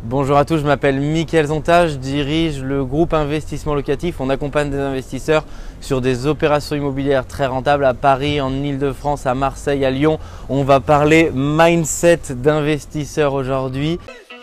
Bonjour à tous, je m'appelle Mickaël Zonta, je dirige le groupe investissement locatif. On accompagne des investisseurs sur des opérations immobilières très rentables à Paris, en Ile-de-France, à Marseille, à Lyon. On va parler mindset d'investisseurs aujourd'hui.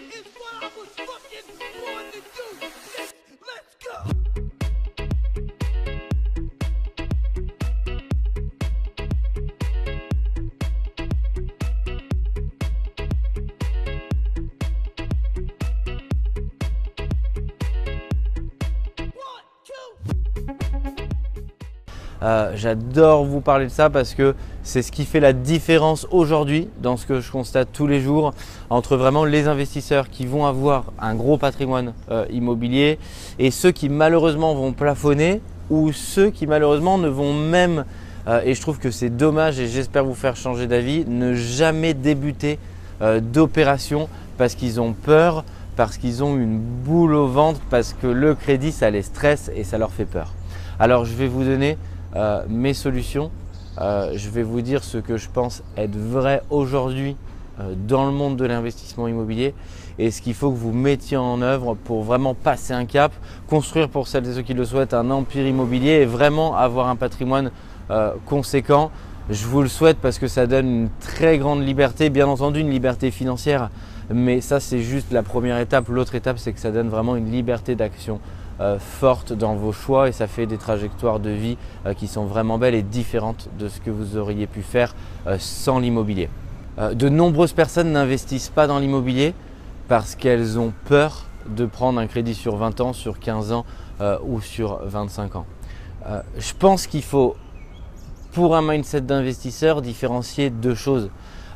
J'adore vous parler de ça parce que c'est ce qui fait la différence aujourd'hui dans ce que je constate tous les jours entre vraiment les investisseurs qui vont avoir un gros patrimoine immobilier et ceux qui malheureusement vont plafonner ou ceux qui malheureusement ne vont même, et je trouve que c'est dommage et j'espère vous faire changer d'avis, ne jamais débuter d'opération parce qu'ils ont peur, parce qu'ils ont une boule au ventre, parce que le crédit ça les stresse et ça leur fait peur. Alors je vais vous donner mes solutions, je vais vous dire ce que je pense être vrai aujourd'hui dans le monde de l'investissement immobilier et ce qu'il faut que vous mettiez en œuvre pour vraiment passer un cap, construire pour celles et ceux qui le souhaitent un empire immobilier et vraiment avoir un patrimoine conséquent. Je vous le souhaite parce que ça donne une très grande liberté, bien entendu une liberté financière, mais ça c'est juste la première étape. L'autre étape c'est que ça donne vraiment une liberté d'action forte dans vos choix et ça fait des trajectoires de vie qui sont vraiment belles et différentes de ce que vous auriez pu faire sans l'immobilier. De nombreuses personnes n'investissent pas dans l'immobilier parce qu'elles ont peur de prendre un crédit sur 20 ans, sur 15 ans ou sur 25 ans. Je pense qu'il faut, pour un mindset d'investisseur, différencier deux choses.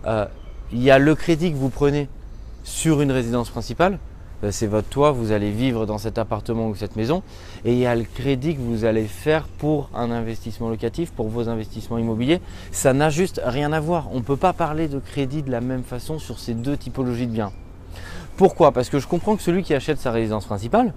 Il y a le crédit que vous prenez sur une résidence principale. C'est votre toit, vous allez vivre dans cet appartement ou cette maison et il y a le crédit que vous allez faire pour un investissement locatif, pour vos investissements immobiliers. Ça n'a juste rien à voir. On ne peut pas parler de crédit de la même façon sur ces deux typologies de biens. Pourquoi? Parce que je comprends que celui qui achète sa résidence principale,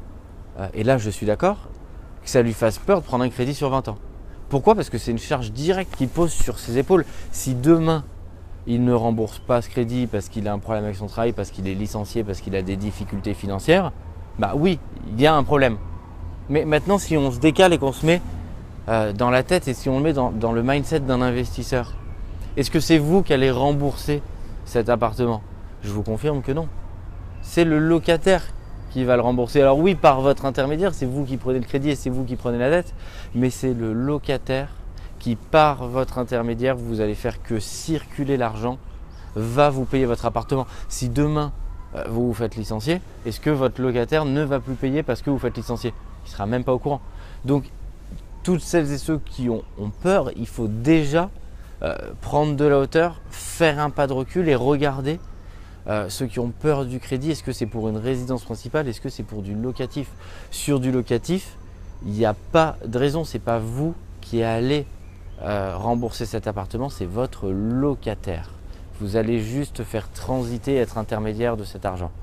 et là je suis d'accord, que ça lui fasse peur de prendre un crédit sur 20 ans. Pourquoi? Parce que c'est une charge directe qui pose sur ses épaules. Si demain, il ne rembourse pas ce crédit parce qu'il a un problème avec son travail, parce qu'il est licencié, parce qu'il a des difficultés financières, bah oui, il y a un problème. Mais maintenant, si on se décale et qu'on se met dans la tête et si on le met dans le mindset d'un investisseur, est-ce que c'est vous qui allez rembourser cet appartement? Je vous confirme que non. C'est le locataire qui va le rembourser. Alors oui, par votre intermédiaire, c'est vous qui prenez le crédit et c'est vous qui prenez la dette, mais c'est le locataire qui, par votre intermédiaire, vous allez faire que circuler l'argent, va vous payer votre appartement. Si demain, vous vous faites licencier, est-ce que votre locataire ne va plus payer parce que vous faites licencier? Il ne sera même pas au courant. Donc, toutes celles et ceux qui ont peur, il faut déjà prendre de la hauteur, faire un pas de recul et regarder ceux qui ont peur du crédit. Est-ce que c'est pour une résidence principale? Est-ce que c'est pour du locatif? Sur du locatif, il n'y a pas de raison. Ce n'est pas vous qui allez rembourser cet appartement, c'est votre locataire. Vous allez juste faire transiter, être intermédiaire de cet argent.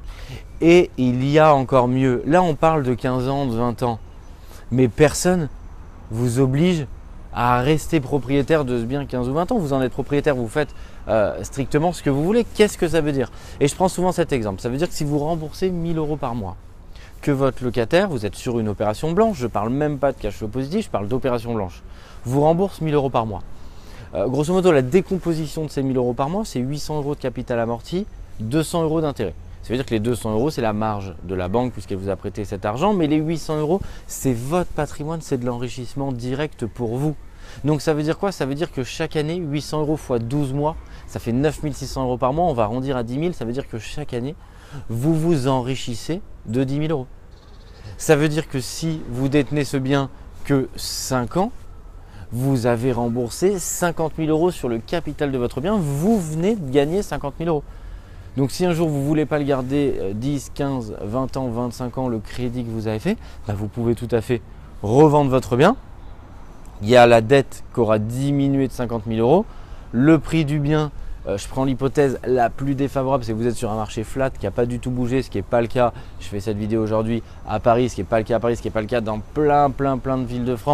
Et il y a encore mieux. Là, on parle de 15 ans, de 20 ans. Mais personne vous oblige à rester propriétaire de ce bien 15 ou 20 ans. Vous en êtes propriétaire, vous faites strictement ce que vous voulez. Qu'est-ce que ça veut dire? Et je prends souvent cet exemple. Ça veut dire que si vous remboursez 1 000 € par mois, que votre locataire, vous êtes sur une opération blanche, je ne parle même pas de cash flow positif, je parle d'opération blanche, vous rembourse 1 000 € par mois. Grosso modo, la décomposition de ces 1 000 € par mois, c'est 800 € de capital amorti, 200 € d'intérêt. Ça veut dire que les 200 €, c'est la marge de la banque puisqu'elle vous a prêté cet argent, mais les 800 €, c'est votre patrimoine, c'est de l'enrichissement direct pour vous. Donc ça veut dire quoi? Ça veut dire que chaque année, 800 € fois 12 mois, ça fait 9 600 € par mois, on va arrondir à 10 000, ça veut dire que chaque année, vous vous enrichissez de 10 000 €. Ça veut dire que si vous détenez ce bien que 5 ans, vous avez remboursé 50 000 € sur le capital de votre bien, vous venez de gagner 50 000 €. Donc si un jour vous ne voulez pas le garder 10, 15, 20 ans, 25 ans, le crédit que vous avez fait, bah vous pouvez tout à fait revendre votre bien. Il y a la dette qui aura diminué de 50 000 €. Le prix du bien, je prends l'hypothèse la plus défavorable, c'est que vous êtes sur un marché flat qui n'a pas du tout bougé, ce qui n'est pas le cas. Je fais cette vidéo aujourd'hui à Paris, ce qui n'est pas le cas à Paris, ce qui n'est pas le cas dans plein de villes de France.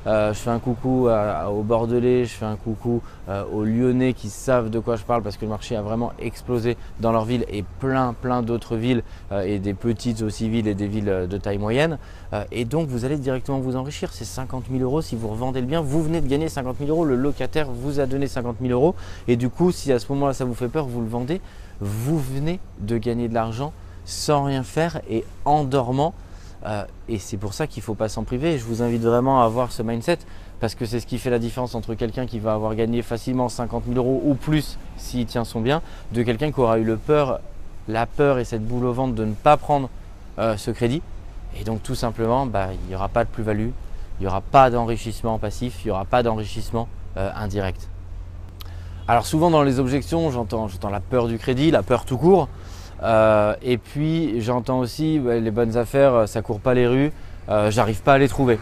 Je fais un coucou aux Bordelais, je fais un coucou aux Lyonnais qui savent de quoi je parle parce que le marché a vraiment explosé dans leur ville et plein d'autres villes et des petites aussi villes et des villes de taille moyenne. Et donc vous allez directement vous enrichir. C'est 50 000 € si vous revendez le bien. Vous venez de gagner 50 000 €. Le locataire vous a donné 50 000 € et du coup si à ce moment-là ça vous fait peur, vous le vendez. Vous venez de gagner de l'argent sans rien faire et en dormant. Et c'est pour ça qu'il ne faut pas s'en priver. Et je vous invite vraiment à avoir ce mindset parce que c'est ce qui fait la différence entre quelqu'un qui va avoir gagné facilement 50 000 € ou plus s'il tient son bien, de quelqu'un qui aura eu la peur et cette boule au ventre de ne pas prendre ce crédit. Et donc tout simplement, il n'y aura pas de plus-value, il n'y aura pas d'enrichissement passif, il n'y aura pas d'enrichissement indirect. Alors souvent dans les objections, j'entends la peur du crédit, la peur tout court. Et puis j'entends aussi les bonnes affaires, ça court pas les rues, j'arrive pas à les trouver.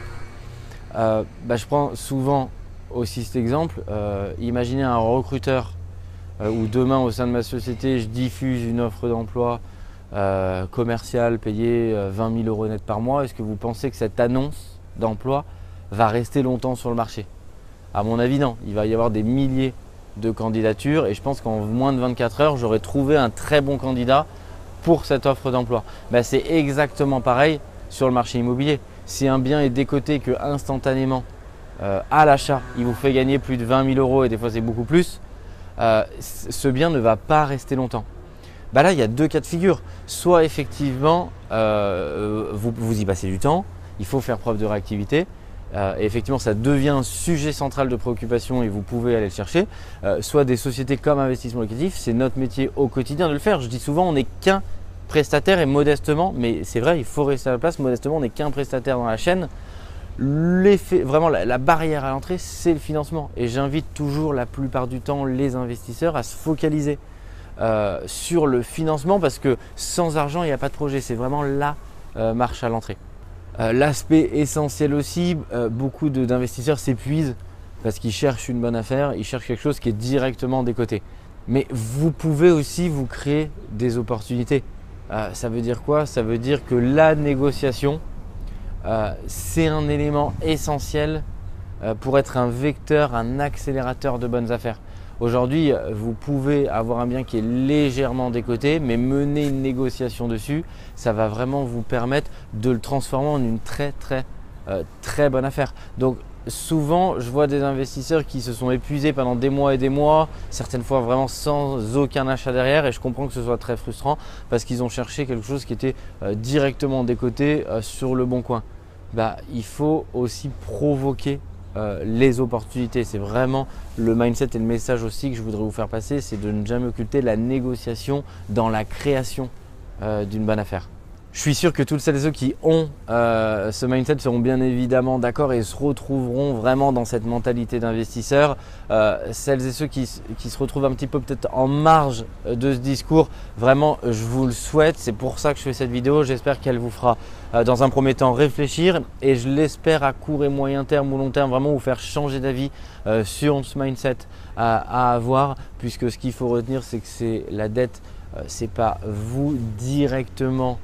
Je prends souvent aussi cet exemple. Imaginez un recruteur où demain au sein de ma société, je diffuse une offre d'emploi commerciale payée 20 000 € net par mois. Est-ce que vous pensez que cette annonce d'emploi va rester longtemps sur le marché? À mon avis, non. Il va y avoir des milliers de candidatures et je pense qu'en moins de 24 heures, j'aurais trouvé un très bon candidat pour cette offre d'emploi. C'est exactement pareil sur le marché immobilier. Si un bien est décoté que instantanément à l'achat, il vous fait gagner plus de 20 000 € et des fois c'est beaucoup plus, ce bien ne va pas rester longtemps. Là, il y a deux cas de figure. Soit effectivement, vous y passez du temps, il faut faire preuve de réactivité. Et effectivement, ça devient un sujet central de préoccupation et vous pouvez aller le chercher. Soit des sociétés comme Investissement Locatif, c'est notre métier au quotidien de le faire. Je dis souvent, on n'est qu'un prestataire et modestement, mais c'est vrai, il faut rester à la place, modestement, on n'est qu'un prestataire dans la chaîne. Vraiment, la barrière à l'entrée, c'est le financement. Et j'invite toujours la plupart du temps les investisseurs à se focaliser sur le financement parce que sans argent, il n'y a pas de projet. C'est vraiment la marche à l'entrée. L'aspect essentiel aussi, beaucoup d'investisseurs s'épuisent parce qu'ils cherchent une bonne affaire, ils cherchent quelque chose qui est directement décoté. Mais vous pouvez aussi vous créer des opportunités. Ça veut dire quoi? Ça veut dire que la négociation, c'est un élément essentiel pour être un vecteur, un accélérateur de bonnes affaires. Aujourd'hui, vous pouvez avoir un bien qui est légèrement décoté, mais mener une négociation dessus, ça va vraiment vous permettre de le transformer en une très bonne affaire. Donc souvent, je vois des investisseurs qui se sont épuisés pendant des mois et des mois, certaines fois vraiment sans aucun achat derrière, et je comprends que ce soit très frustrant parce qu'ils ont cherché quelque chose qui était directement décoté sur le bon coin. Il faut aussi provoquer les opportunités. C'est vraiment le mindset et le message aussi que je voudrais vous faire passer, c'est de ne jamais occulter la négociation dans la création d'une bonne affaire. Je suis sûr que toutes celles et ceux qui ont ce mindset seront bien évidemment d'accord et se retrouveront vraiment dans cette mentalité d'investisseur. Celles et ceux qui se retrouvent un petit peu peut-être en marge de ce discours, vraiment je vous le souhaite. C'est pour ça que je fais cette vidéo. J'espère qu'elle vous fera dans un premier temps réfléchir et je l'espère à court et moyen terme ou long terme vraiment vous faire changer d'avis sur ce mindset à avoir, puisque ce qu'il faut retenir c'est que c'est la dette, c'est pas vous directement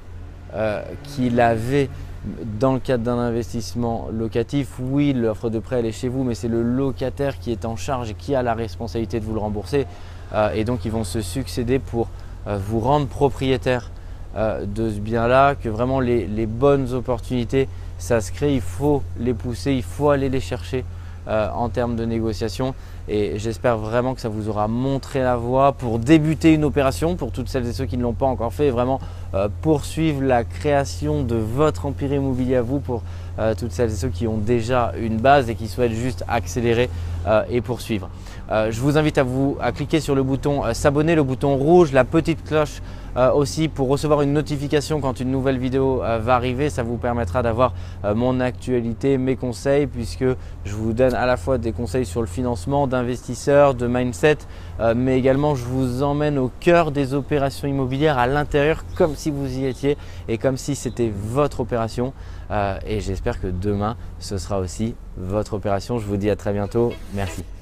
qui l'avez dans le cadre d'un investissement locatif. Oui, l'offre de prêt elle est chez vous, mais c'est le locataire qui est en charge et qui a la responsabilité de vous le rembourser. Et donc ils vont se succéder pour vous rendre propriétaire de ce bien-là, que vraiment les bonnes opportunités, ça se crée, il faut les pousser, il faut aller les chercher en termes de négociation. Et j'espère vraiment que ça vous aura montré la voie pour débuter une opération, pour toutes celles et ceux qui ne l'ont pas encore fait, et vraiment poursuivre la création de votre empire immobilier à vous, pour toutes celles et ceux qui ont déjà une base et qui souhaitent juste accélérer et poursuivre. Je vous invite à cliquer sur le bouton s'abonner, le bouton rouge, la petite cloche aussi pour recevoir une notification quand une nouvelle vidéo va arriver. Ça vous permettra d'avoir mon actualité, mes conseils, puisque je vous donne à la fois des conseils sur le financement d'investisseurs, de mindset, mais également je vous emmène au cœur des opérations immobilières, à l'intérieur, comme si vous y étiez et comme si c'était votre opération. Et j'espère que demain ce sera aussi votre opération. Je vous dis à très bientôt. Merci.